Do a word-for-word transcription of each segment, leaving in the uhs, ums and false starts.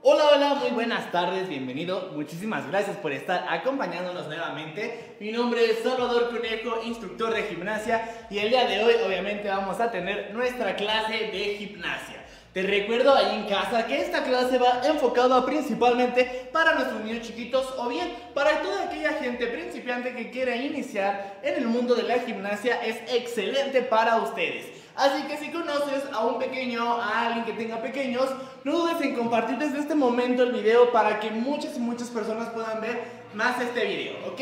Hola, hola, muy buenas tardes, bienvenido. Muchísimas gracias por estar acompañándonos nuevamente. Mi nombre es Salvador Conejo, instructor de gimnasia, y el día de hoy obviamente vamos a tener nuestra clase de gimnasia. Te recuerdo ahí en casa que esta clase va enfocada principalmente para nuestros niños chiquitos o bien para toda aquella gente principiante que quiera iniciar en el mundo de la gimnasia. Es excelente para ustedes. Así que si conoces a un pequeño, a alguien que tenga pequeños, no dudes en compartir desde este momento el video para que muchas y muchas personas puedan ver más este video, ¿ok?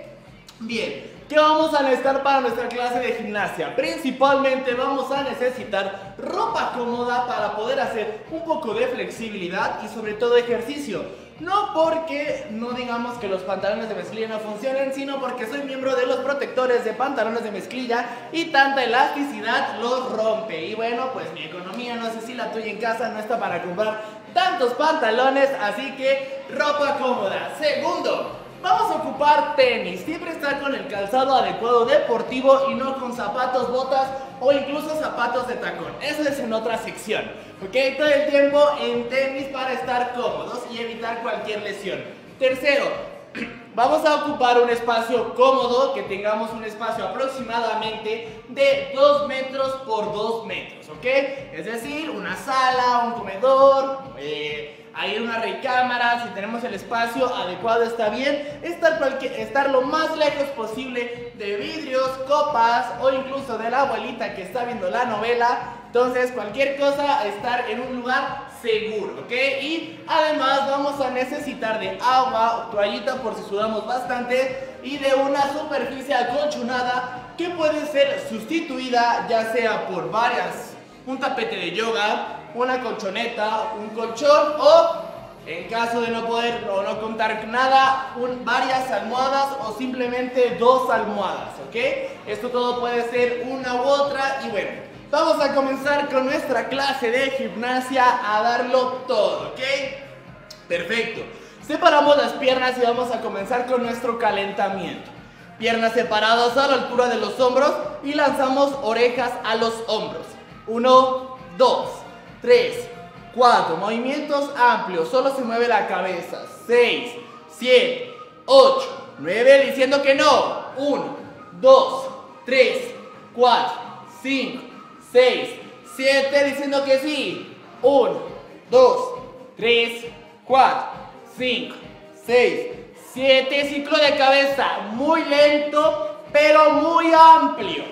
Bien, ¿qué vamos a necesitar para nuestra clase de gimnasia? Principalmente vamos a necesitar ropa cómoda para poder hacer un poco de flexibilidad y sobre todo ejercicio. No porque no digamos que los pantalones de mezclilla no funcionen, sino porque soy miembro de los protectores de pantalones de mezclilla y tanta elasticidad los rompe. Y bueno, pues mi economía, no sé si la tuya en casa, no está para comprar tantos pantalones, así que ropa cómoda. Segundo, vamos a ocupar tenis. Siempre estar con el calzado adecuado deportivo y no con zapatos, botas o incluso zapatos de tacón. Eso es en otra sección, ¿ok? Todo el tiempo en tenis para estar cómodos y evitar cualquier lesión. Tercero, vamos a ocupar un espacio cómodo, que tengamos un espacio aproximadamente de dos metros por dos metros, ¿ok? Es decir, una sala, un comedor, eh... ahí en una recámara. Si tenemos el espacio adecuado está bien. Estar, cualquier, estar lo más lejos posible de vidrios, copas o incluso de la abuelita que está viendo la novela. Entonces cualquier cosa, estar en un lugar seguro, ¿ok? Y además vamos a necesitar de agua, toallita por si sudamos bastante, y de una superficie acolchonada que puede ser sustituida ya sea por varias, un tapete de yoga, una colchoneta, un colchón o, en caso de no poder o no contar con nada, un, varias almohadas o simplemente dos almohadas, ¿ok? Esto todo puede ser una u otra. Y bueno, vamos a comenzar con nuestra clase de gimnasia a darlo todo, ¿ok? Perfecto. Separamos las piernas y vamos a comenzar con nuestro calentamiento. Piernas separadas a la altura de los hombros y lanzamos orejas a los hombros. Uno, dos, tres, cuatro, movimientos amplios, solo se mueve la cabeza. Seis, siete, ocho, nueve, diciendo que no. Uno, dos, tres, cuatro, cinco, seis, siete, diciendo que sí. Uno, dos, tres, cuatro, cinco, seis, siete, ciclo de cabeza, muy lento, pero muy amplio.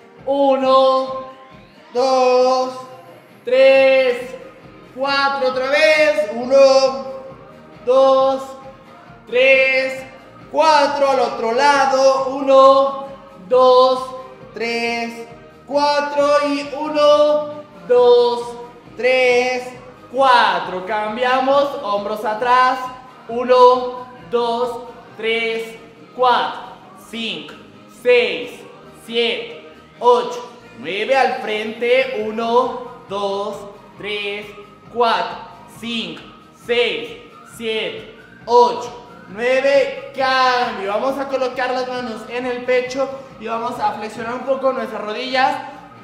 Uno, dos, tres, cuatro, otra vez. Uno, dos, tres, cuatro, al otro lado. Uno, dos, tres, cuatro y uno, dos, tres, cuatro. Cambiamos, hombros atrás. Uno, dos, tres, cuatro, cinco, seis, siete, ocho, nueve, al frente. Uno, dos, tres, cuatro, cinco, seis, siete, ocho, nueve, cambio. Vamos a colocar las manos en el pecho y vamos a flexionar un poco nuestras rodillas.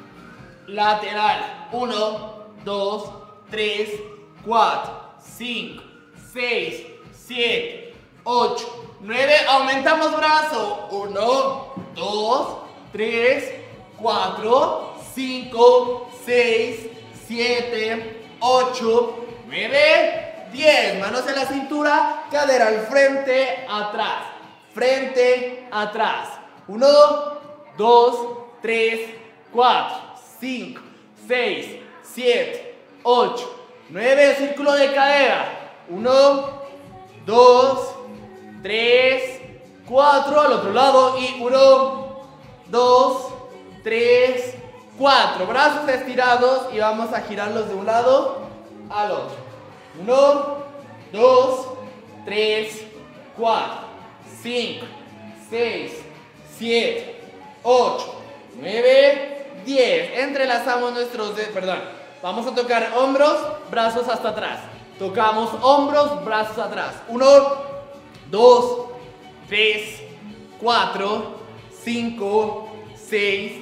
Lateral. Uno, dos, tres, cuatro, cinco, seis, siete, ocho, nueve. Aumentamos brazo. Uno, dos, tres, cuatro, cinco, seis, siete, ocho, nueve, diez. Manos en la cintura, cadera al frente, atrás, frente, atrás. Uno, dos, tres, cuatro, cinco, seis, siete, ocho, nueve, círculo de cadera. Uno, dos, tres, cuatro, al otro lado. Y uno, dos, tres, cuatro. Brazos estirados y vamos a girarlos de un lado al otro. Uno, dos, tres, cuatro, cinco, seis, siete, ocho, nueve, diez. Entrelazamos nuestros dedos, perdón. Vamos a tocar hombros, brazos hasta atrás. Tocamos hombros, brazos atrás. Uno, dos, tres, cuatro, cinco, seis,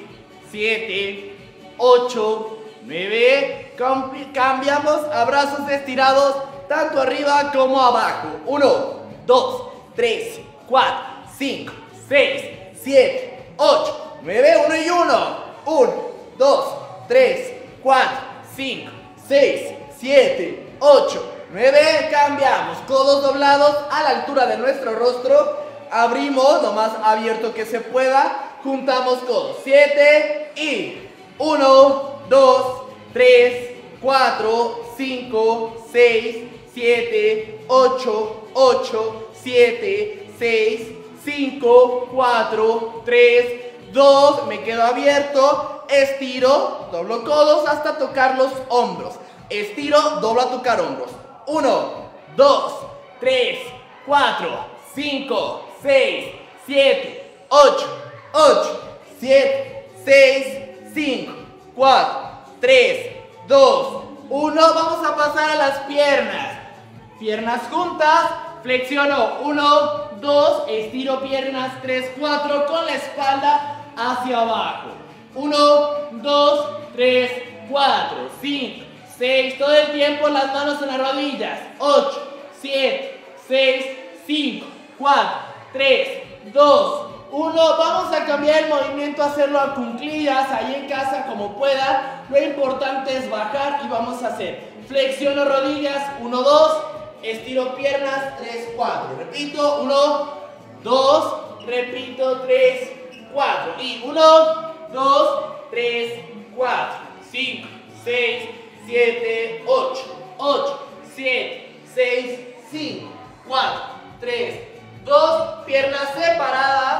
siete, ocho, nueve. Cambiamos a brazos estirados tanto arriba como abajo. uno, dos, tres, cuatro, cinco, seis, siete, ocho, nueve, uno y uno. uno, dos, tres, cuatro, cinco, seis, siete, ocho, nueve. Cambiamos. Codos doblados a la altura de nuestro rostro. Abrimos lo más abierto que se pueda. Juntamos codos. siete y uno, dos, tres, cuatro, cinco, seis, siete, ocho, ocho, siete, seis, cinco, cuatro, tres, dos. Me quedo abierto. Estiro, doblo codos hasta tocar los hombros. Estiro, doblo a tocar hombros. uno, dos, tres, cuatro, cinco, seis, siete, ocho, ocho, siete, seis, cinco, cuatro, tres, dos, uno. Vamos a pasar a las piernas. Piernas juntas. Flexiono. uno, dos. Estiro piernas. tres, cuatro. Con la espalda hacia abajo. uno, dos, tres, cuatro, cinco, seis. Todo el tiempo las manos en las rodillas. ocho, siete, seis, cinco, cuatro, tres, dos, uno. Vamos a cambiar el movimiento, hacerlo a cuclillas, ahí en casa como pueda. Lo importante es bajar y vamos a hacer flexiono rodillas, uno, dos, estiro piernas, tres, cuatro. Repito, uno, dos, repito, tres, cuatro. Y uno, dos, tres, cuatro, cinco, seis, siete, ocho, ocho, siete, seis, cinco, cuatro, tres, dos. Piernas separadas.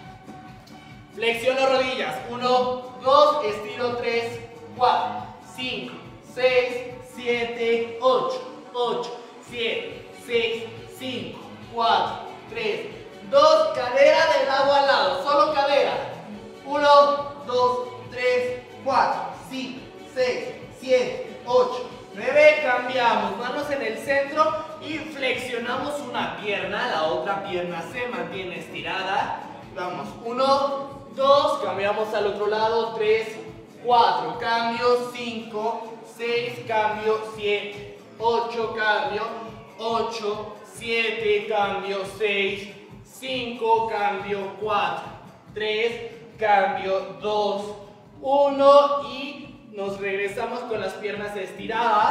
Flexiono rodillas. uno, dos, estiro tres, cuatro, cinco, seis, siete, ocho, ocho, siete, seis, cinco, cuatro, tres, dos. Cadera de lado a lado. Solo cadera. uno, dos, tres, cuatro, cinco, seis, siete, ocho, nueve. Cambiamos. Manos en el centro y flexionamos una pierna. La otra pierna se mantiene estirada. Vamos. uno, dos. Cambiamos al otro lado. tres, cuatro. Cambio. cinco, seis. Cambio. siete, ocho. Cambio. ocho, siete. Cambio. seis, cinco. Cambio. cuatro, tres. Cambio. dos, uno. Y nos regresamos con las piernas estiradas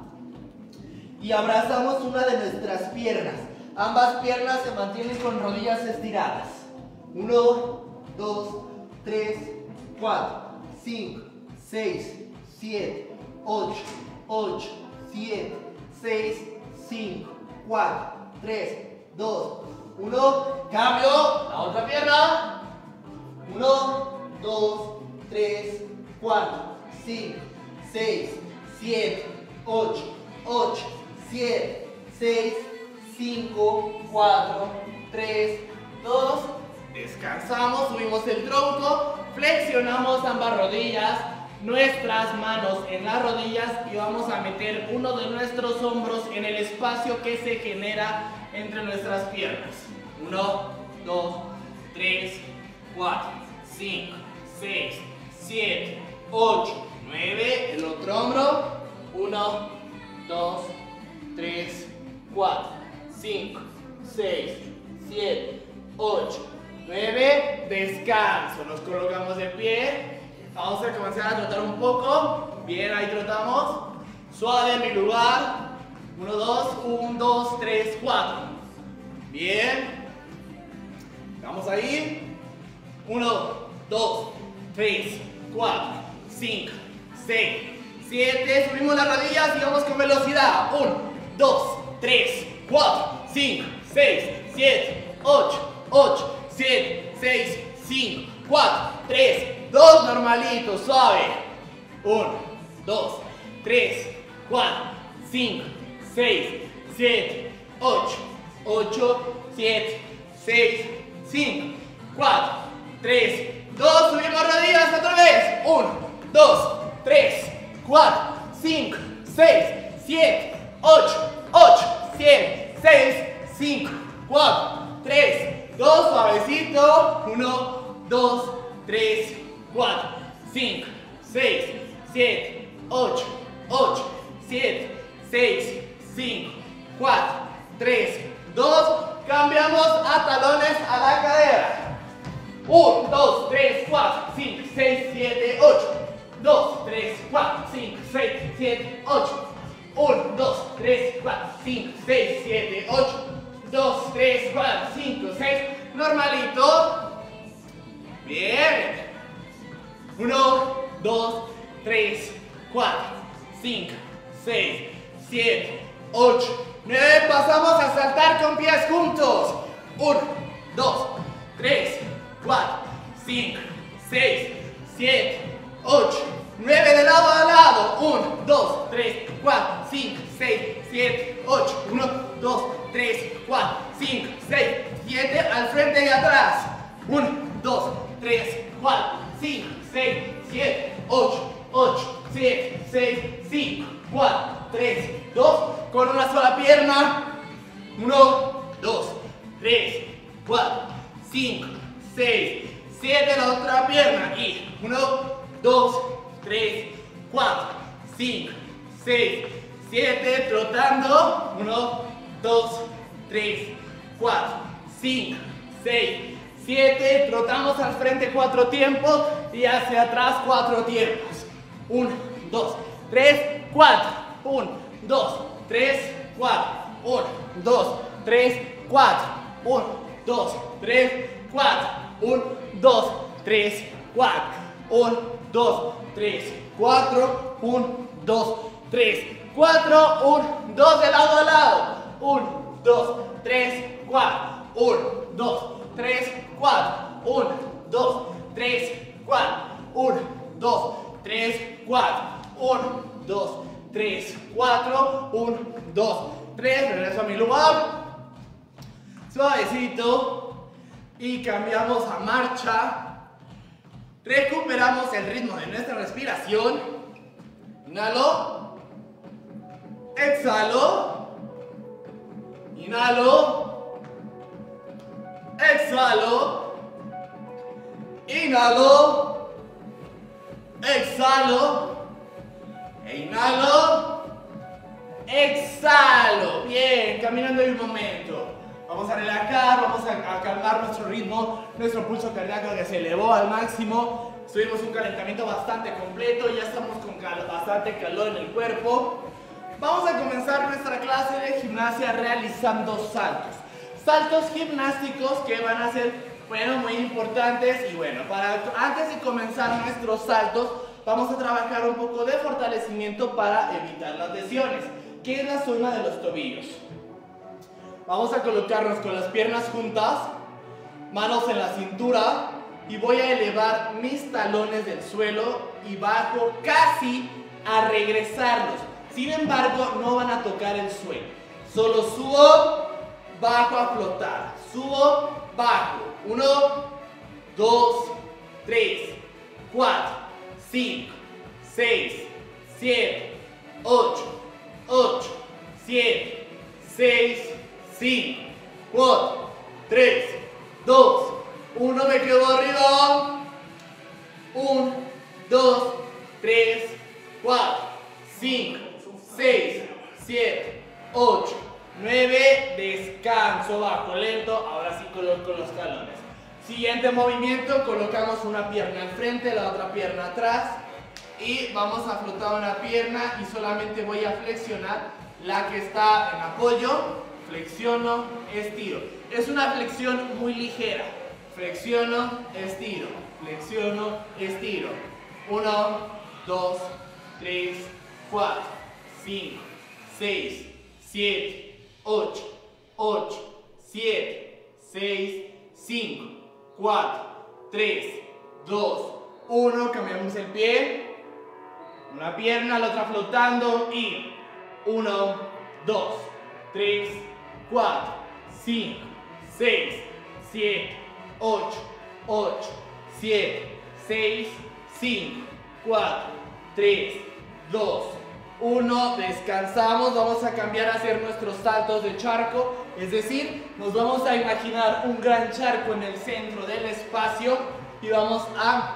y abrazamos una de nuestras piernas. Ambas piernas se mantienen con rodillas estiradas. uno, dos, tres, cuatro, cinco, seis, siete, ocho, ocho, siete, seis, cinco, cuatro, tres, dos, uno. Cambio. La otra pierna. uno, dos, tres, cuatro, cinco, seis, siete, ocho, ocho, siete, seis, cinco, cuatro, tres, dos. Descansamos, subimos el tronco, flexionamos ambas rodillas, nuestras manos en las rodillas y vamos a meter uno de nuestros hombros en el espacio que se genera entre nuestras piernas. uno, dos, tres, cuatro, cinco, seis, siete, ocho, nueve. El otro hombro. uno, dos, tres, cuatro, cinco, seis, siete, ocho, nueve. Descanso. Nos colocamos de pie. Vamos a comenzar a trotar un poco. Bien, ahí trotamos. Suave en mi lugar. uno, dos, uno, dos, tres, cuatro. Bien. Vamos ahí. uno, dos, tres, cuatro, cinco, seis, siete. Subimos las rodillas y vamos con velocidad. uno, dos, tres, cuatro, cinco, seis, siete, ocho, ocho, siete, seis, cinco, cuatro, tres, dos. Normalito, suave. uno, dos, tres, cuatro, cinco, seis, siete, ocho, ocho, siete, seis, cinco, cuatro, tres, dos. Subimos rodillas otra vez. uno, dos, tres, cuatro, cinco, seis, siete, ocho, ocho, siete, seis, cinco, cuatro, tres, dos. Suavecito. uno, dos, tres, cuatro, cinco, seis, siete, ocho, ocho, siete, seis, cinco, cuatro, tres, dos. Cambiamos a talones a la cadera. uno, dos, tres, cuatro, cinco, seis, siete, ocho. dos, tres, cuatro, cinco, seis, siete, ocho. uno, dos, tres, cuatro, cinco, seis, siete, ocho. dos, tres, cuatro, cinco, seis. Normalito. Bien. uno, dos, tres, cuatro, cinco, seis, siete, ocho, nueve. Pasamos a saltar con pies juntos. uno, dos, tres, cuatro, cinco, seis, siete, ocho, nueve de lado a lado. uno, dos, tres, cuatro, cinco, seis, siete, ocho. uno, dos, tres, cuatro, cinco, seis, siete. Al frente y atrás. uno, dos, tres, cuatro, cinco, seis, siete, ocho, ocho, siete, seis, cinco, cuatro, tres, dos. Con una sola pierna. uno, dos, tres, cuatro, cinco, seis, siete. La otra pierna. Y uno, dos, tres, cuatro, cinco, seis, siete. Trotando. uno, dos, tres, cuatro, cinco, seis, siete. Trotamos al frente cuatro tiempos y hacia atrás cuatro tiempos. uno, dos, tres, cuatro. uno, dos, tres, cuatro. uno, dos, tres, cuatro. uno, dos, tres, cuatro. uno, dos, tres, cuatro. uno, dos, tres, cuatro. uno, dos, tres, cuatro. uno, dos de lado a lado. uno, dos, tres, cuatro. uno, dos, tres, cuatro. uno, dos, tres, cuatro. uno, dos, tres, cuatro. uno, dos, tres, cuatro. uno, dos, tres. Regreso a mi lugar. Suavecito. Y cambiamos a marcha. Recuperamos el ritmo de nuestra respiración. Inhalo. Exhalo. Inhalo. Exhalo. Inhalo. Exhalo. E inhalo. Exhalo. Bien, caminando en un momento. Vamos a relajar, vamos a, a calmar nuestro ritmo, nuestro pulso cardíaco que se elevó al máximo. Tuvimos un calentamiento bastante completo, ya estamos con cal bastante calor en el cuerpo. Vamos a comenzar nuestra clase de gimnasia realizando saltos. Saltos gimnásticos que van a ser, bueno, muy importantes. Y bueno, para, antes de comenzar nuestros saltos, vamos a trabajar un poco de fortalecimiento para evitar las lesiones, que es la zona de los tobillos. Vamos a colocarnos con las piernas juntas, manos en la cintura, y voy a elevar mis talones del suelo y bajo casi a regresarlos. Sin embargo, no van a tocar el suelo. Solo subo, bajo a flotar. Subo, bajo. Uno, dos, tres, cuatro, cinco, seis, siete, ocho, ocho, siete, seis, cinco, cuatro, tres, dos, uno. Me quedo arriba. uno, dos, tres, cuatro, cinco, seis, siete, ocho, nueve. Descanso, bajo lento. Ahora sí coloco los talones. Siguiente movimiento, colocamos una pierna al frente, la otra pierna atrás. Y vamos a flotar una pierna y solamente voy a flexionar la que está en apoyo. Flexiono, estiro. Es una flexión muy ligera. Flexiono, estiro. Flexiono, estiro. uno, dos, tres, cuatro, cinco, seis, siete, ocho, ocho, siete, seis, cinco, cuatro, tres, dos, uno. Cambiamos el pie. Una pierna, la otra flotando. Y uno, dos, tres, cuatro, cinco, seis, siete, ocho, ocho, siete, seis, cinco, cuatro, tres, dos, uno. Descansamos. Vamos a cambiar a hacer nuestros saltos de charco. Es decir, nos vamos a imaginar un gran charco en el centro del espacio y vamos a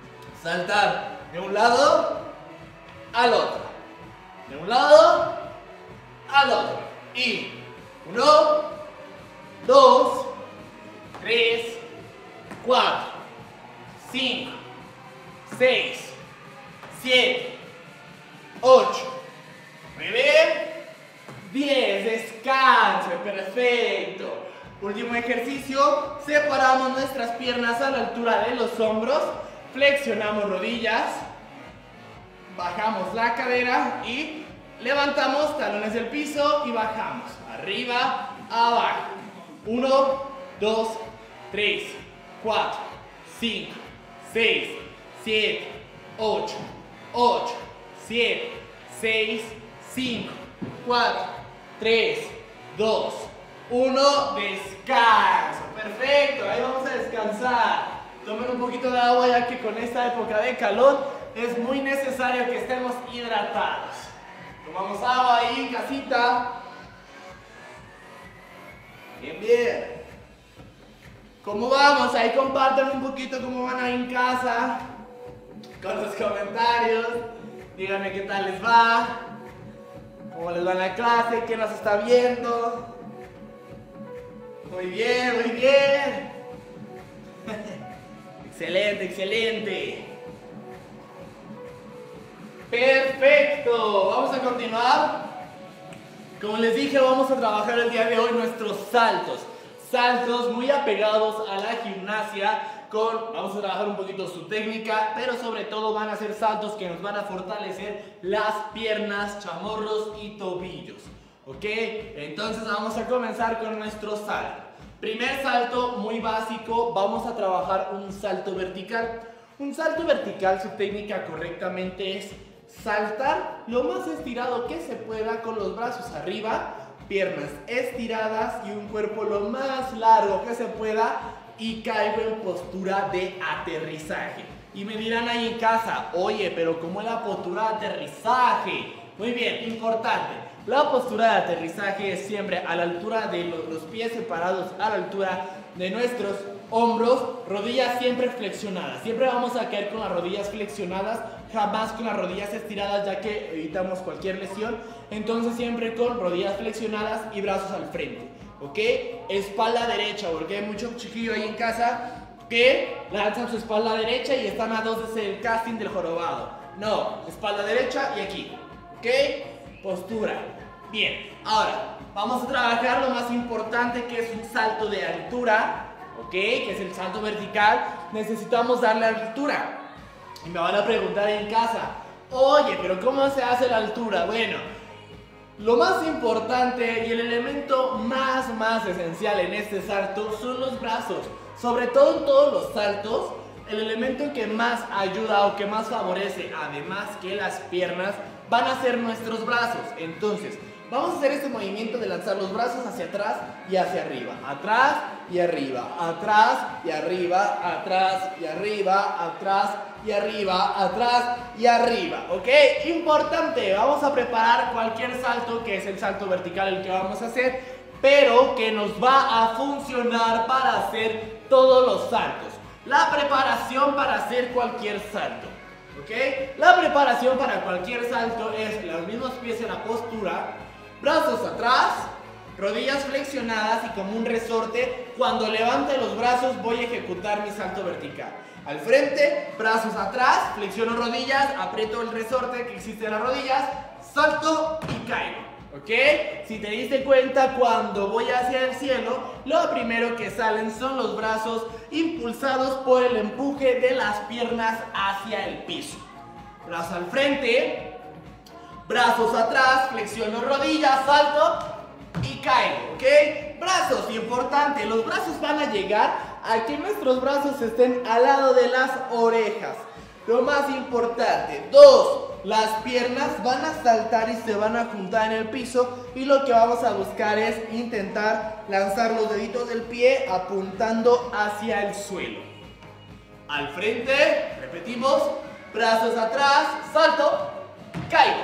saltar de un lado al otro. De un lado al otro. Y uno, dos, tres, cuatro, cinco, seis, siete, ocho, nueve, diez. Descanse, perfecto. Último ejercicio, separamos nuestras piernas a la altura de los hombros, flexionamos rodillas, bajamos la cadera y levantamos talones del piso y bajamos, arriba, abajo. uno, dos, tres, cuatro, cinco, seis, siete, ocho, ocho, siete, seis, cinco, cuatro, tres, dos, uno, descanso. Perfecto, ahí vamos a descansar. Tomen un poquito de agua ya que con esta época de calor es muy necesario que estemos hidratados. Tomamos agua ahí, casita. Bien, bien. ¿Cómo vamos? Ahí compartan un poquito cómo van ahí en casa. Con los comentarios. Díganme qué tal les va. ¿Cómo les va en la clase? ¿Quién nos está viendo? Muy bien, muy bien. Excelente, excelente. Perfecto. Vamos a continuar. Como les dije, vamos a trabajar el día de hoy nuestros saltos. Saltos muy apegados a la gimnasia. Con, vamos a trabajar un poquito su técnica, pero sobre todo van a ser saltos que nos van a fortalecer las piernas, chamorros y tobillos. ¿Ok? Entonces vamos a comenzar con nuestro salto. Primer salto muy básico, vamos a trabajar un salto vertical. Un salto vertical, su técnica correctamente es saltar lo más estirado que se pueda con los brazos arriba, piernas estiradas y un cuerpo lo más largo que se pueda y caigo en postura de aterrizaje. Y me dirán ahí en casa, oye, pero ¿cómo es la postura de aterrizaje? Muy bien, importante. La postura de aterrizaje es siempre a la altura de los, los pies separados, a la altura de nuestros hombros, rodillas siempre flexionadas. Siempre vamos a caer con las rodillas flexionadas, jamás con las rodillas estiradas, ya que evitamos cualquier lesión. Entonces siempre con rodillas flexionadas y brazos al frente. ¿Ok? Espalda derecha, porque hay muchos chiquillos ahí en casa que lanzan su espalda derecha y están a dos desde el casting del jorobado. No, espalda derecha y aquí. ¿Ok? Postura. Bien, ahora vamos a trabajar lo más importante, que es un salto de altura. ¿Ok? Que es el salto vertical. Necesitamos darle altura. Y me van a preguntar en casa, oye, pero ¿cómo se hace la altura? Bueno, lo más importante y el elemento más, más esencial en este salto son los brazos. Sobre todo en todos los saltos, el elemento que más ayuda o que más favorece, además que las piernas, van a ser nuestros brazos. Entonces, vamos a hacer este movimiento de lanzar los brazos hacia atrás y hacia arriba. Atrás y arriba, atrás y arriba, atrás y arriba, atrás y arriba, atrás y arriba. ¿Ok? Importante, vamos a preparar cualquier salto, que es el salto vertical el que vamos a hacer, pero que nos va a funcionar para hacer todos los saltos. La preparación para hacer cualquier salto. ¿Ok? La preparación para cualquier salto es los mismos pies en la postura, brazos atrás, rodillas flexionadas y como un resorte. Cuando levante los brazos voy a ejecutar mi salto vertical. Al frente, brazos atrás, flexiono rodillas, aprieto el resorte que existe en las rodillas, salto y caigo. ¿Ok? Si te diste cuenta, cuando voy hacia el cielo, lo primero que salen son los brazos impulsados por el empuje de las piernas hacia el piso. Brazos al frente, brazos atrás, flexiono rodillas, salto y caigo. ¿Ok? Brazos, importante, los brazos van a llegar a que nuestros brazos estén al lado de las orejas. Lo más importante, dos, las piernas van a saltar y se van a juntar en el piso y lo que vamos a buscar es intentar lanzar los deditos del pie apuntando hacia el suelo. Al frente, repetimos, brazos atrás, salto, caigo.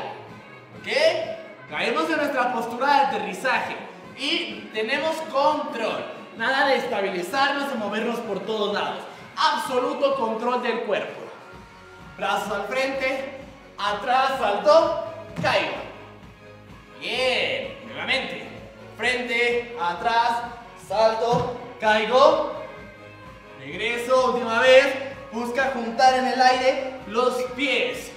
¿Ok? Caemos en nuestra postura de aterrizaje y tenemos control. Nada de estabilizarnos, de movernos por todos lados. Absoluto control del cuerpo. Brazos al frente, atrás, salto, caigo. Bien, nuevamente. frente, atrás, salto, caigo, regreso, última vez, busca juntar en el aire los pies,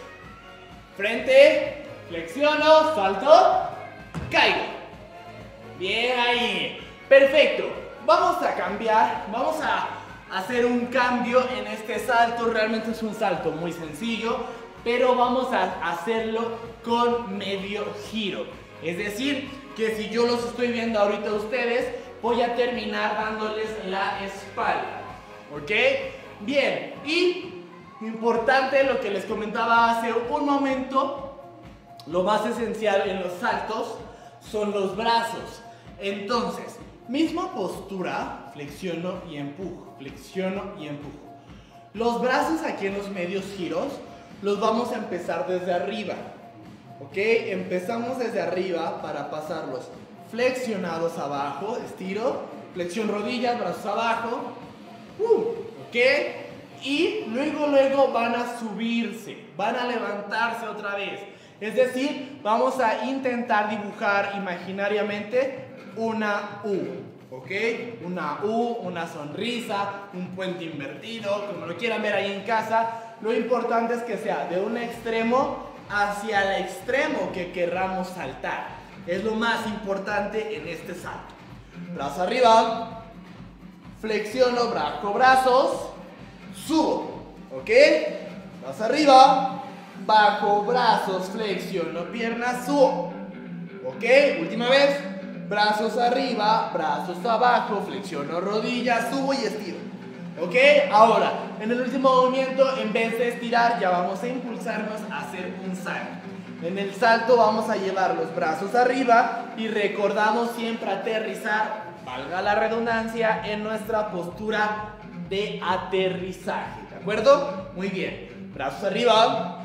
frente, flexiono, salto, caigo, bien ahí, perfecto, vamos a cambiar, vamos a hacer un cambio en este salto, realmente es un salto muy sencillo, pero vamos a hacerlo con medio giro, es decir, que si yo los estoy viendo ahorita a ustedes, voy a terminar dándoles la espalda, ¿ok? Bien, y importante lo que les comentaba hace un momento, lo más esencial en los saltos son los brazos. Entonces, misma postura, flexiono y empujo, flexiono y empujo. Los brazos aquí en los medios giros los vamos a empezar desde arriba, ¿ok? Empezamos desde arriba para pasarlos flexionados abajo, estiro, flexión rodillas, brazos abajo, uh, ¿ok? Y luego, luego van a subirse, van a levantarse otra vez. Es decir, vamos a intentar dibujar imaginariamente una U, ¿ok? Una U, una sonrisa, un puente invertido, como lo quieran ver ahí en casa. Lo importante es que sea de un extremo hacia el extremo que querramos saltar. Es lo más importante en este salto. Brazo arriba, flexiono, bajo brazos, subo, ¿ok? Brazo arriba, bajo brazos, flexiono piernas, subo, ¿ok? Última vez, brazos arriba, brazos abajo, flexiono rodillas, subo y estiro, ¿ok? Ahora, en el último movimiento, en vez de estirar, ya vamos a impulsarnos a hacer un salto. En el salto vamos a llevar los brazos arriba y recordamos siempre aterrizar, valga la redundancia, en nuestra postura de aterrizaje, ¿de acuerdo? Muy bien, brazos arriba,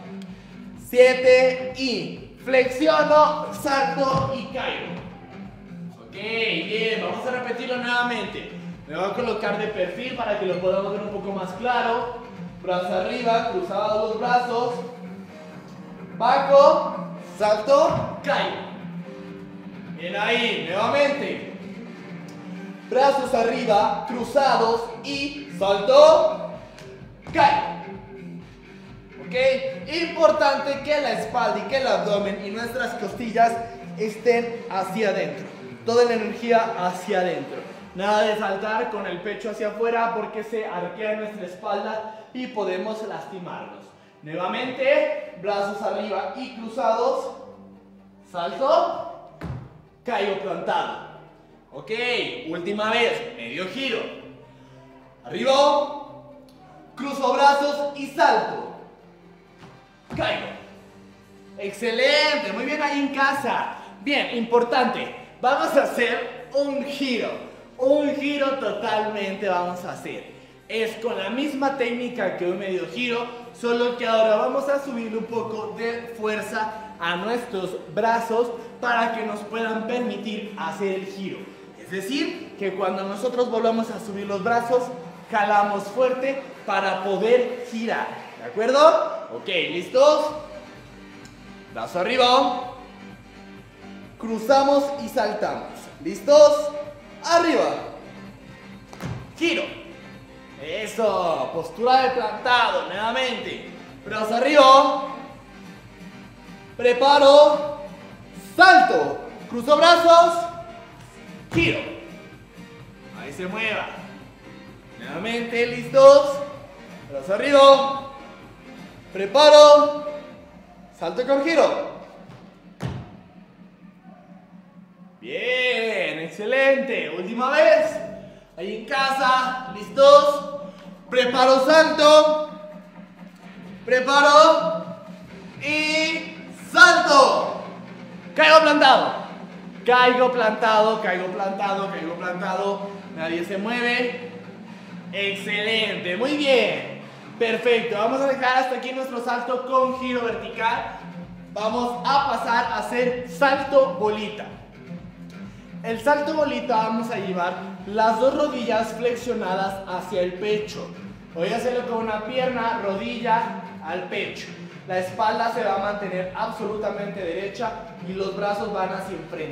siete y flexiono, salto y caigo. Ok, bien, vamos a repetirlo nuevamente. Me voy a colocar de perfil para que lo podamos ver un poco más claro. Brazos arriba, cruzados los brazos, bajo, salto, caigo. Bien ahí, nuevamente. Brazos arriba, cruzados y salto, caigo. ¿Ok? Importante que la espalda y que el abdomen y nuestras costillas estén hacia adentro. Toda la energía hacia adentro. Nada de saltar con el pecho hacia afuera porque se arquea nuestra espalda y podemos lastimarnos. Nuevamente, brazos arriba y cruzados. Salto, caigo plantado. Ok, última vez, medio giro. Arriba, cruzo brazos y salto. Caigo. Excelente, muy bien ahí en casa. Bien, importante, vamos a hacer un giro. Un giro totalmente vamos a hacer. Es con la misma técnica que un medio giro, solo que ahora vamos a subir un poco de fuerza a nuestros brazos para que nos puedan permitir hacer el giro. Es decir, que cuando nosotros volvamos a subir los brazos, jalamos fuerte para poder girar. ¿De acuerdo? Ok, ¿listos? Brazo arriba. Cruzamos y saltamos. ¿Listos? Arriba. Giro. Eso. Postura de plantado. Nuevamente. Brazo arriba. Preparo. Salto. Cruzo brazos. Giro. Ahí se mueva. Nuevamente. ¿Listos? Brazo arriba. Preparo. Salto con giro. Bien, excelente. Última vez. Ahí en casa. ¿Listos? Preparo, salto. Preparo. Y salto. Caigo plantado. Caigo plantado, caigo plantado, caigo plantado. Nadie se mueve. Excelente, muy bien. Perfecto, vamos a dejar hasta aquí nuestro salto con giro vertical. Vamos a pasar a hacer salto bolita. El salto bolita vamos a llevar las dos rodillas flexionadas hacia el pecho. Voy a hacerlo con una pierna, rodilla al pecho. La espalda se va a mantener absolutamente derecha y los brazos van hacia enfrente.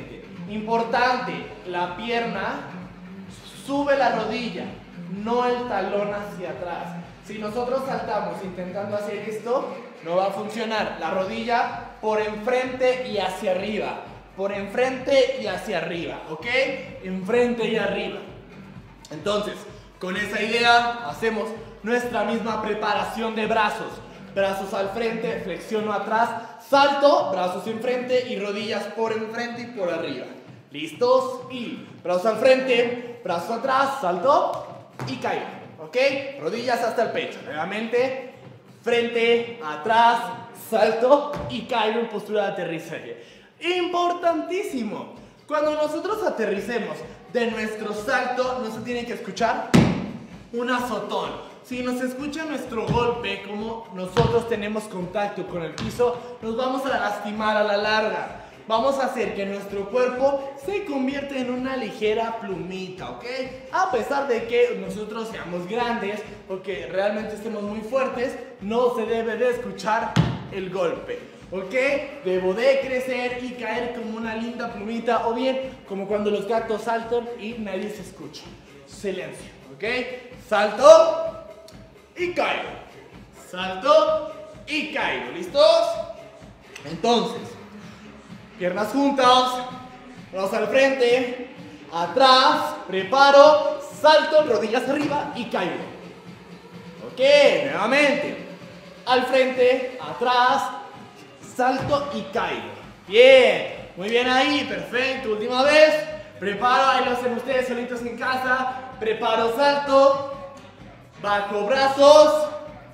Importante, la pierna sube la rodilla, no el talón hacia atrás. Si nosotros saltamos intentando hacer esto, no va a funcionar. La rodilla por enfrente y hacia arriba. Por enfrente y hacia arriba, ¿ok? Enfrente y arriba. Entonces, con esa idea, hacemos nuestra misma preparación de brazos. Brazos al frente, flexiono atrás, salto, brazos enfrente y rodillas por enfrente y por arriba. ¿Listos? Y brazos al frente, brazos atrás, salto y caigo. ¿Ok? Rodillas hasta el pecho. Nuevamente, frente, atrás, salto y caigo en postura de aterrizaje. Importantísimo. Cuando nosotros aterricemos de nuestro salto, no se tiene que escuchar un azotón. Si nos escucha nuestro golpe, como nosotros tenemos contacto con el piso, nos vamos a lastimar a la larga. Vamos a hacer que nuestro cuerpo se convierta en una ligera plumita, ¿ok? A pesar de que nosotros seamos grandes o que realmente estemos muy fuertes, no se debe de escuchar el golpe, ¿ok? Debo de crecer y caer como una linda plumita, o bien como cuando los gatos saltan y nadie se escucha. Silencio, ¿ok? Salto y caigo. Salto y caigo. ¿Listos? Entonces, piernas juntas, brazos al frente, atrás, preparo, salto, rodillas arriba y caigo. Ok, nuevamente. Al frente, atrás, salto y caigo. Bien, muy bien ahí, perfecto. Última vez. Preparo, ahí lo hacen ustedes solitos en casa. Preparo, salto, bajo brazos,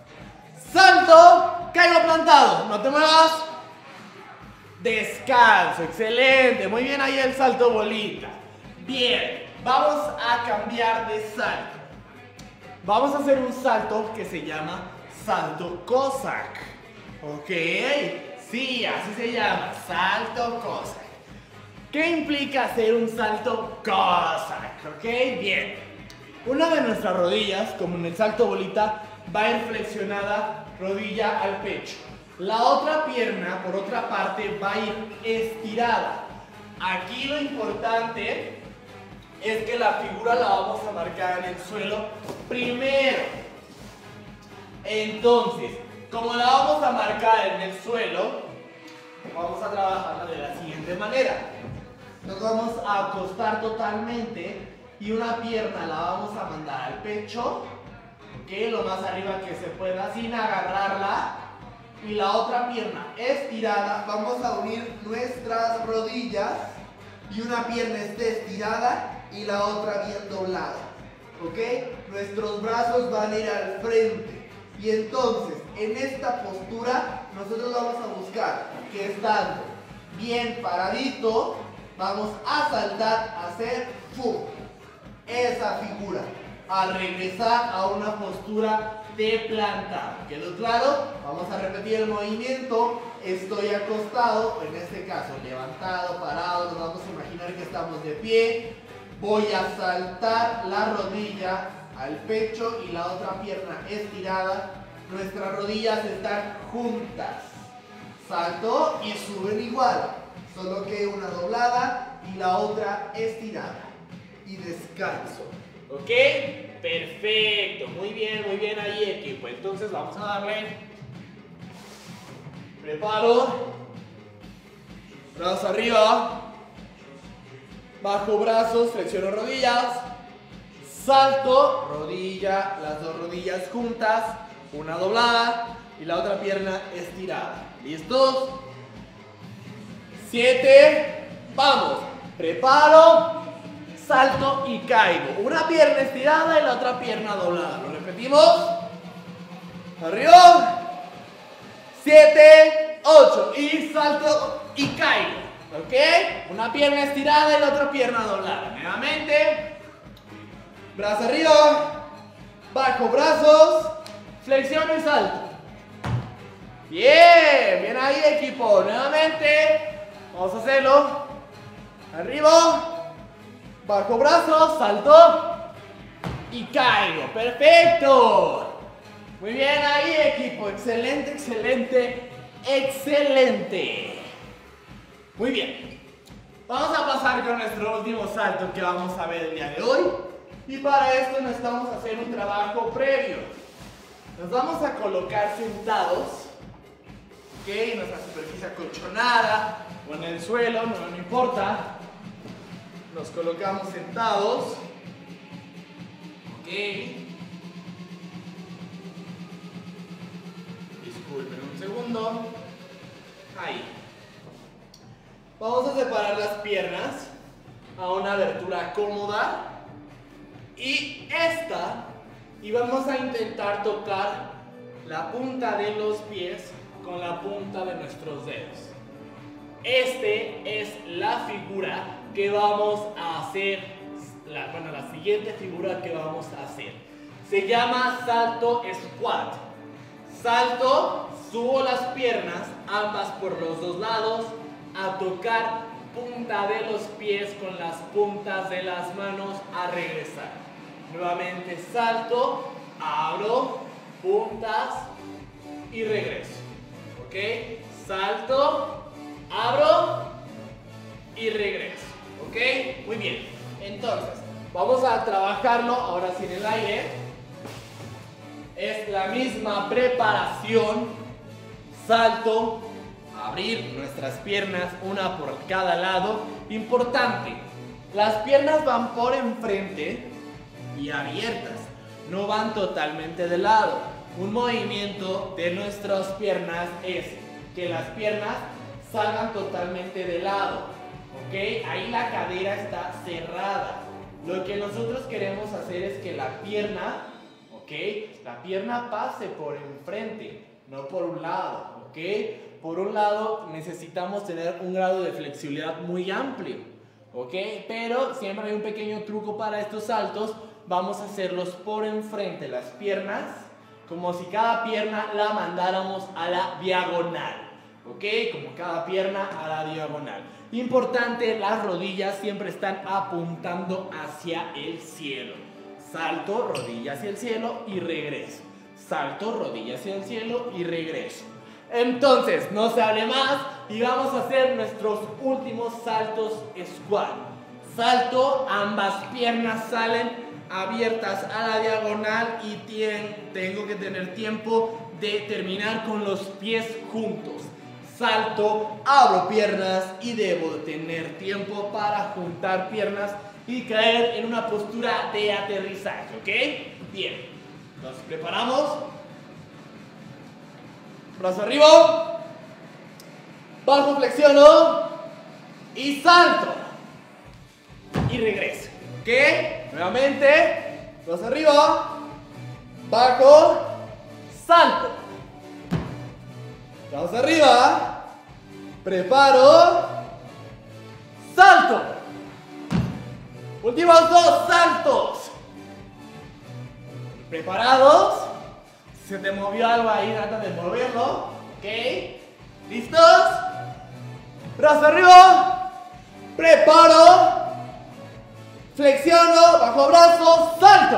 salto, caigo plantado. No te muevas. Descanso, excelente. Muy bien ahí el salto bolita. Bien, vamos a cambiar de salto. Vamos a hacer un salto que se llama salto Cossack. Ok, sí, así se llama, salto Cossack. ¿Qué implica hacer un salto Cossack? Ok, bien. Una de nuestras rodillas, como en el salto bolita, va a ir flexionada rodilla al pecho. La otra pierna, por otra parte, va a ir estirada. Aquí lo importante es que la figura la vamos a marcar en el suelo primero. Entonces, como la vamos a marcar en el suelo, vamos a trabajarla de la siguiente manera. Nos vamos a acostar totalmente y una pierna la vamos a mandar al pecho, ¿ok? Lo más arriba que se pueda sin agarrarla. Y la otra pierna estirada, vamos a unir nuestras rodillas y una pierna esté estirada y la otra bien doblada, ¿ok? Nuestros brazos van a ir al frente y entonces en esta postura nosotros vamos a buscar que estando bien paradito vamos a saltar, a hacer ¡fum! Esa figura, al regresar a una postura de plantado. ¿Quedó claro? Vamos a repetir el movimiento. Estoy acostado, en este caso levantado, parado. Nos vamos a imaginar que estamos de pie. Voy a saltar la rodilla al pecho y la otra pierna estirada. Nuestras rodillas están juntas. Salto y suben igual, solo que una doblada y la otra estirada. Y descanso. ¿Ok? Perfecto, muy bien, muy bien ahí, equipo. Entonces vamos a darle. Preparo. Brazos arriba. Bajo brazos, flexiono rodillas. Salto, rodilla, las dos rodillas juntas. Una doblada y la otra pierna estirada. ¿Listos? Siete. Vamos. Preparo. Salto y caigo. Una pierna estirada y la otra pierna doblada. Lo repetimos. Arriba. Siete, ocho. Y salto y caigo. ¿Ok? Una pierna estirada y la otra pierna doblada. Nuevamente. Brazo arriba. Bajo brazos. Flexiono y salto. Bien. Bien ahí, equipo. Nuevamente. Vamos a hacerlo. Arriba. Bajo brazos, salto y caigo. ¡Perfecto! Muy bien ahí, equipo. Excelente, excelente, excelente. Muy bien. Vamos a pasar con nuestro último salto que vamos a ver el día de hoy. Y para esto necesitamos hacer un trabajo previo. Nos vamos a colocar sentados, ¿ok? En nuestra superficie acolchonada o en el suelo, no, no importa. Nos colocamos sentados, ¿ok? Disculpen un segundo. Ahí. Vamos a separar las piernas a una abertura cómoda. Y esta, y vamos a intentar tocar la punta de los pies con la punta de nuestros dedos. Este es la figura que vamos a hacer, la, bueno, la siguiente figura que vamos a hacer. Se llama salto squat. Salto, subo las piernas, ambas por los dos lados, a tocar punta de los pies con las puntas de las manos a regresar. Nuevamente salto, abro, puntas y regreso. ¿Ok? Salto, abro y regreso. ¿Ok? Muy bien. Entonces, vamos a trabajarlo ahora sí en el aire. Es la misma preparación. Salto, abrir nuestras piernas, una por cada lado. Importante, las piernas van por enfrente y abiertas, no van totalmente de lado. Un movimiento de nuestras piernas es que las piernas salgan totalmente de lado, ¿ok? Ahí la cadera está cerrada. Lo que nosotros queremos hacer es que la pierna, ¿ok? La pierna pase por enfrente, no por un lado, ¿ok? Por un lado necesitamos tener un grado de flexibilidad muy amplio, ¿ok? Pero siempre hay un pequeño truco para estos saltos. Vamos a hacerlos por enfrente, las piernas, como si cada pierna la mandáramos a la diagonal, ¿ok? Como cada pierna a la diagonal. Importante, las rodillas siempre están apuntando hacia el cielo. Salto, rodilla hacia el cielo y regreso. Salto, rodilla hacia el cielo y regreso. Entonces, no se hable más y vamos a hacer nuestros últimos saltos squat. Salto, ambas piernas salen abiertas a la diagonal y tienen, tengo que tener tiempo de terminar con los pies juntos. Salto, abro piernas y debo tener tiempo para juntar piernas y caer en una postura de aterrizaje, ¿ok? Bien, nos preparamos. Brazo arriba, bajo, flexiono y salto y regreso, ¿ok? Nuevamente, brazo arriba, bajo, salto, brazo arriba, preparo, salto, últimos dos saltos, preparados. Se te movió algo ahí, trata de moverlo, ¿ok? ¿Listos? Brazo arriba, preparo, flexiono, bajo brazo, salto.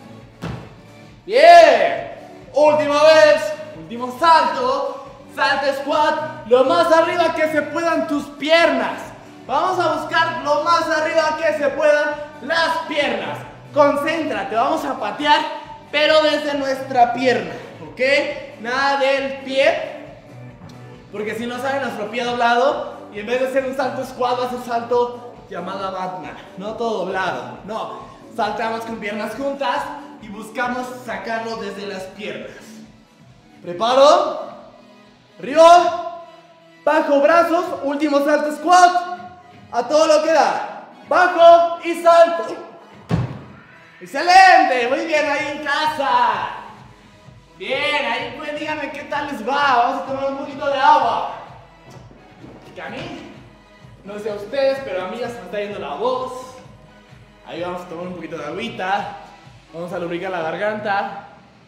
Bien, última vez, último salto, salto squat, lo más arriba que se puedan tus piernas. Vamos a buscar lo más arriba que se puedan las piernas. Concéntrate, vamos a patear, pero desde nuestra pierna, ¿ok? Nada del pie, porque si no sale nuestro pie doblado y en vez de hacer un salto squat, vas a un salto llamada Batman, no todo doblado, no. Saltamos con piernas juntas y buscamos sacarlo desde las piernas. Preparo, arriba, bajo brazos, último salto squat, a todo lo que da, bajo y salto. ¡Excelente! Muy bien ahí en casa. Bien, ahí pues díganme qué tal les va. Vamos a tomar un poquito de agua. Que a mí, no sé a ustedes, pero a mí ya se me está yendo la voz. Ahí vamos a tomar un poquito de agüita. Vamos a lubricar la garganta.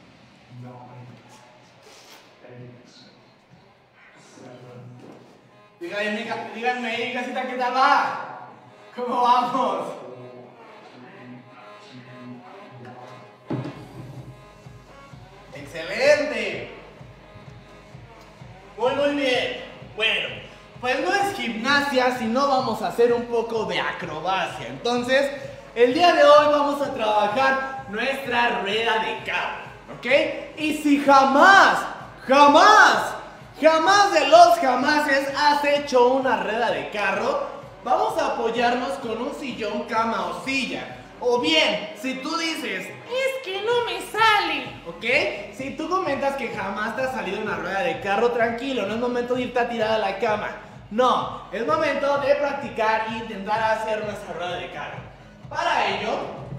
Díganme, díganme ahí, casita, ¿qué tal va? ¿Cómo vamos? ¡Excelente! Muy, muy bien. Bueno, pues no es gimnasia, piernas, sino vamos a hacer un poco de acrobacia. Entonces, el día de hoy vamos a trabajar nuestra rueda de carro, ¿ok? Y si jamás, jamás, jamás de los jamases has hecho una rueda de carro, vamos a apoyarnos con un sillón, cama o silla. O bien, si tú dices, es que no me sale, ¿ok? Si tú comentas que jamás te ha salido una rueda de carro, tranquilo, no es momento de irte a tirar a la cama. No, es momento de practicar e intentar hacer nuestra rueda de carro. Para ello,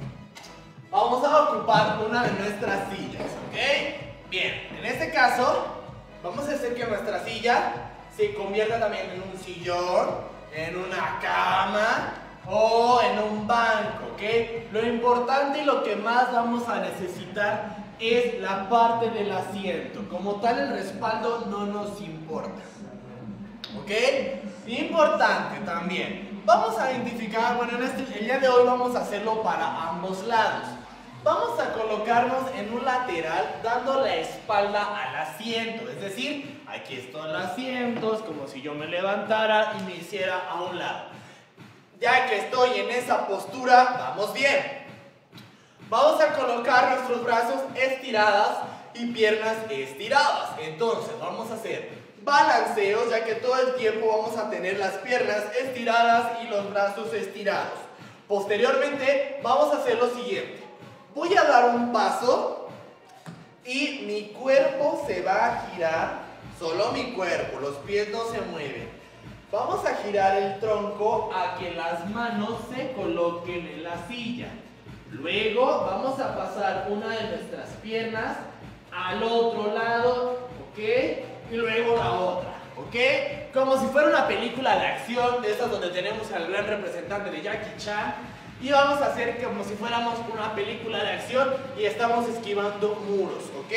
vamos a ocupar una de nuestras sillas, ¿ok? Bien, en este caso, vamos a hacer que nuestra silla se convierta también en un sillón, en una cama o en un banco, ¿ok? Lo importante y lo que más vamos a necesitar es la parte del asiento. Como tal, el respaldo no nos importa, ¿ok? Importante también, vamos a identificar, bueno, en este, el día de hoy vamos a hacerlo para ambos lados. Vamos a colocarnos en un lateral dando la espalda al asiento, es decir, aquí está el asiento, es como si yo me levantara y me hiciera a un lado. Ya que estoy en esa postura, vamos bien. Vamos a colocar nuestros brazos estiradas y piernas estiradas. Entonces vamos a hacer balanceos, ya que todo el tiempo vamos a tener las piernas estiradas y los brazos estirados. Posteriormente vamos a hacer lo siguiente. Voy a dar un paso y mi cuerpo se va a girar, solo mi cuerpo, los pies no se mueven. Vamos a girar el tronco a que las manos se coloquen en la silla. Luego vamos a pasar una de nuestras piernas al otro lado, ¿ok? Y luego la otra, ¿ok? Como si fuera una película de acción, de esas donde tenemos al gran representante de Jackie Chan. Y vamos a hacer como si fuéramos una película de acción y estamos esquivando muros, ¿ok?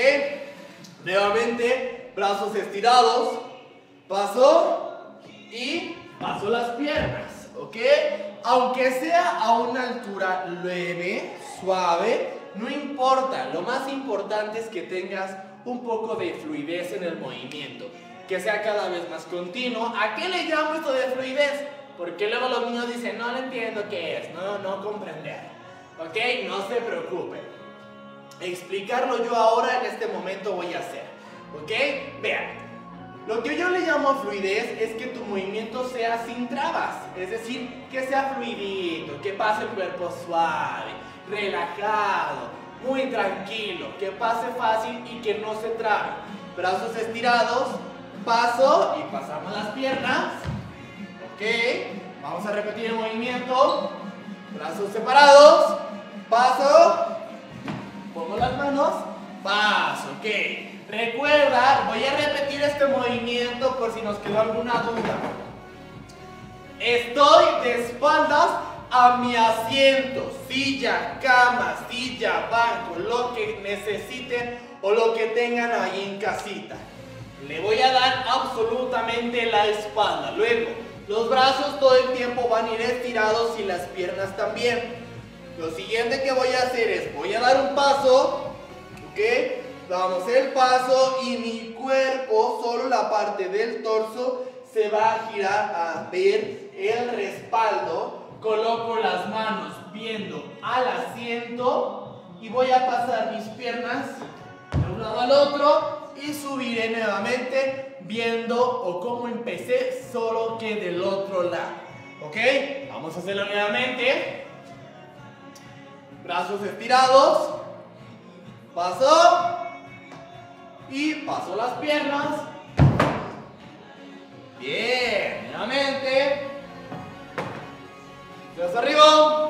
Nuevamente, brazos estirados, paso y paso las piernas, ¿ok? Aunque sea a una altura leve, suave, no importa. Lo más importante es que tengas un poco de fluidez en el movimiento, que sea cada vez más continuo. ¿A qué le llamo esto de fluidez? Porque luego los niños dicen, no, no entiendo qué es, no, no comprender, ¿ok? No se preocupen. Explicarlo yo ahora en este momento voy a hacer, ¿ok? Vean. Lo que yo le llamo fluidez es que tu movimiento sea sin trabas, es decir, que sea fluidito, que pase el cuerpo suave, relajado, muy tranquilo, que pase fácil y que no se trabe. Brazos estirados, paso y pasamos las piernas, ok, vamos a repetir el movimiento, brazos separados, paso, pongo las manos, paso, ok. Recuerda, voy a repetir este movimiento por si nos quedó alguna duda. Estoy de espaldas a mi asiento, silla, cama, silla, banco, lo que necesiten o lo que tengan ahí en casita. Le voy a dar absolutamente la espalda. Luego, los brazos todo el tiempo van a ir estirados y las piernas también. Lo siguiente que voy a hacer es, voy a dar un paso, ¿ok? Damos el paso y mi cuerpo, solo la parte del torso, se va a girar a ver el respaldo. Coloco las manos viendo al asiento y voy a pasar mis piernas de un lado al otro y subiré nuevamente viendo o como empecé, solo que del otro lado. ¿Ok? Vamos a hacerlo nuevamente. Brazos estirados. Paso. Y paso las piernas. Bien, nuevamente. Hacia arriba.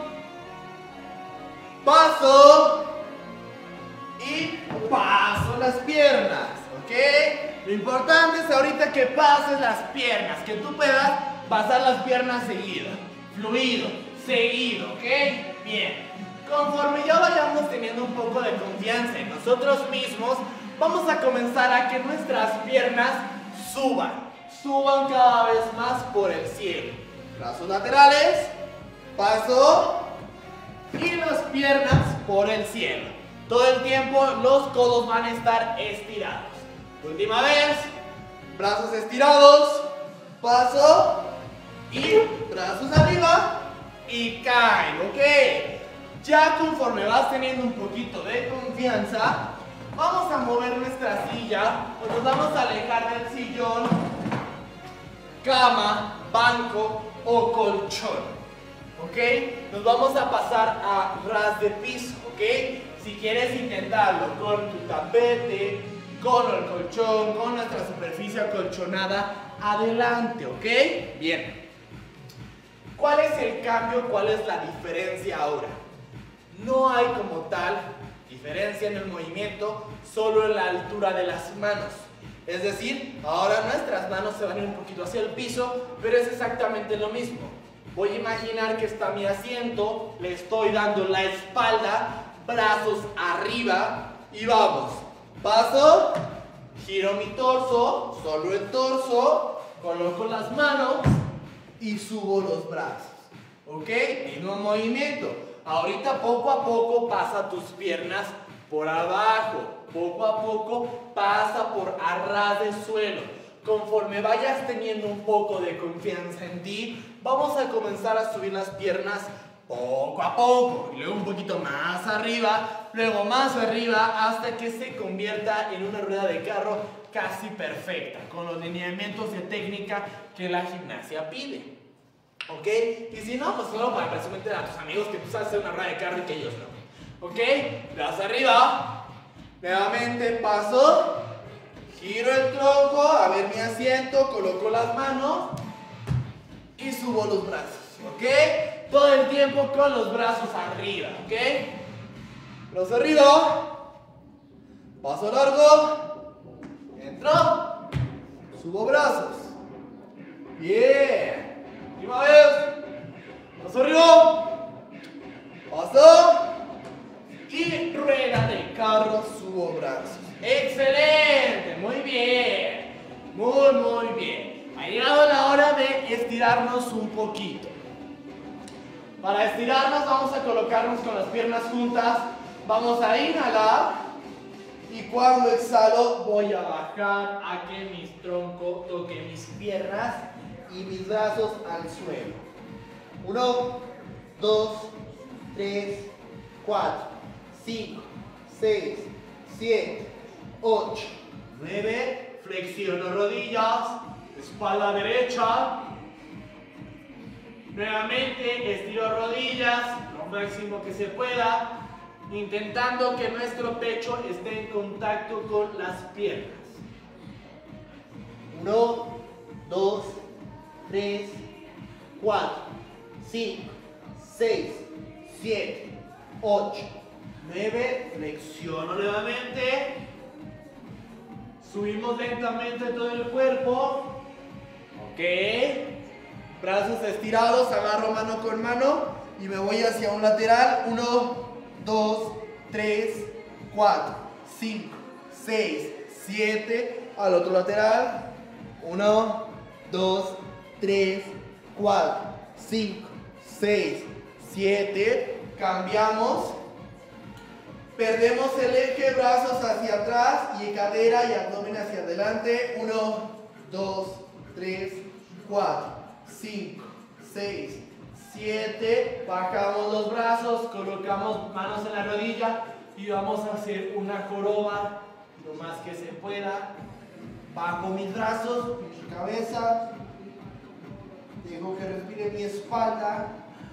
Paso. Y paso las piernas. ¿Ok? Lo importante es ahorita que pases las piernas, que tú puedas pasar las piernas seguido, fluido, seguido, ¿ok? Bien. Conforme ya vayamos teniendo un poco de confianza en nosotros mismos, vamos a comenzar a que nuestras piernas suban, suban cada vez más por el cielo. Brazos laterales, paso y las piernas por el cielo. Todo el tiempo los codos van a estar estirados. Última vez, brazos estirados, paso y brazos arriba y caen, ¿ok? Ya conforme vas teniendo un poquito de confianza, vamos a mover nuestra silla o nos vamos a alejar del sillón, cama, banco o colchón, ¿ok? Nos vamos a pasar a ras de piso, ¿ok? Si quieres intentarlo con tu tapete, con el colchón, con nuestra superficie acolchonada, adelante, ¿ok? Bien. ¿Cuál es el cambio? ¿Cuál es la diferencia ahora? No hay como tal diferencia en el movimiento, solo en la altura de las manos. Es decir, ahora nuestras manos se van a ir un poquito hacia el piso, pero es exactamente lo mismo. Voy a imaginar que está mi asiento, le estoy dando la espalda, brazos arriba y vamos. Paso, giro mi torso, solo el torso, coloco las manos y subo los brazos. ¿Ok? Mismo movimiento. Ahorita poco a poco pasa tus piernas por abajo. Poco a poco pasa por a ras del suelo. Conforme vayas teniendo un poco de confianza en ti, vamos a comenzar a subir las piernas poco a poco. Y luego un poquito más arriba, luego más arriba, hasta que se convierta en una rueda de carro casi perfecta, con los lineamientos de técnica que la gimnasia pide. ¿Ok? Y si no, pues solo para presumir a tus amigos que tú sabes hacer una rueda de carro y que ellos no. ¿Ok? Brazos arriba. Nuevamente paso. Giro el tronco, a ver mi asiento, coloco las manos y subo los brazos. ¿Ok? Todo el tiempo con los brazos arriba. ¿Ok? Brazos arriba. Paso largo. Entro. Subo brazos. Bien. Última vez. Paso arriba. Paso. Y rueda de carro, subo brazos. ¡Excelente! Muy bien. Muy, muy bien. Ha llegado la hora de estirarnos un poquito. Para estirarnos vamos a colocarnos con las piernas juntas. Vamos a inhalar. Y cuando exhalo voy a bajar a que mi tronco toque mis piernas y mis brazos al suelo. Uno, dos, tres, cuatro, cinco, seis, siete, ocho, nueve. Flexiono rodillas, espalda derecha. Nuevamente estiro rodillas lo máximo que se pueda, intentando que nuestro pecho esté en contacto con las piernas. Uno, dos, tres, cuatro, cinco, seis, siete, ocho, nueve. Flexiono nuevamente. Subimos lentamente todo el cuerpo. Ok. Brazos estirados, agarro mano con mano y me voy hacia un lateral. Uno, dos, tres, cuatro, cinco, seis, siete. Al otro lateral. Uno, dos, tres, cuatro, cinco, seis, siete. Cambiamos. Perdemos el eje, brazos hacia atrás y cadera y abdomen hacia adelante. Uno, dos, tres, cuatro, cinco, seis, siete. Bajamos los brazos, colocamos manos en la rodilla y vamos a hacer una joroba lo más que se pueda. Bajo mis brazos, mi cabeza. Dejo que respire mi espalda.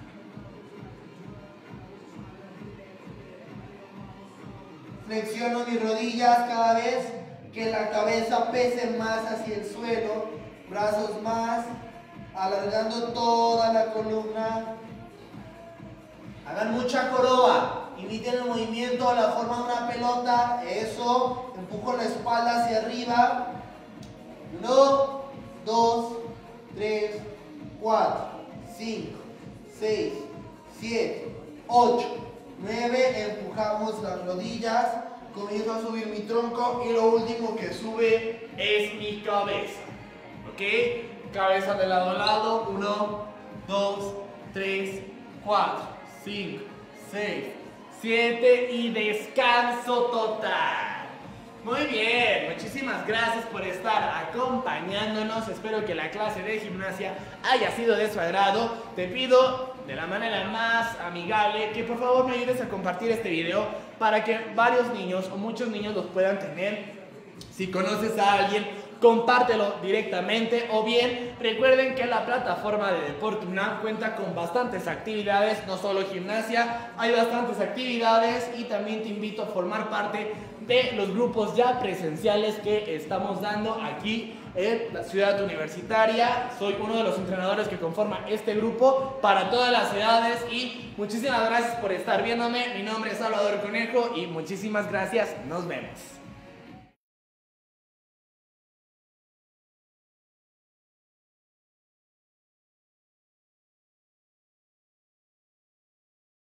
Flexiono mis rodillas cada vez que la cabeza pese más hacia el suelo. Brazos más, alargando toda la columna. Hagan mucha joroba. Imiten el movimiento, la forma de una pelota. Eso. Empujo la espalda hacia arriba. Uno, dos, tres, cuatro, cinco, seis, siete, ocho, nueve. Empujamos las rodillas. Comienzo a subir mi tronco y lo último que sube es mi cabeza. ¿Ok? Cabeza de lado a lado. Uno, dos, tres, cuatro, cinco, seis, siete y descanso total. Muy bien, muchísimas gracias por estar acompañándonos. Espero que la clase de gimnasia haya sido de su agrado. Te pido de la manera más amigable que por favor me ayudes a compartir este video para que varios niños o muchos niños los puedan tener. Si conoces a alguien, compártelo directamente, o bien recuerden que la plataforma de Deporte UNAM cuenta con bastantes actividades, no solo gimnasia, hay bastantes actividades y también te invito a formar parte de los grupos ya presenciales que estamos dando aquí en la ciudad universitaria. Soy uno de los entrenadores que conforma este grupo para todas las edades y muchísimas gracias por estar viéndome. Mi nombre es Salvador Conejo y muchísimas gracias, nos vemos.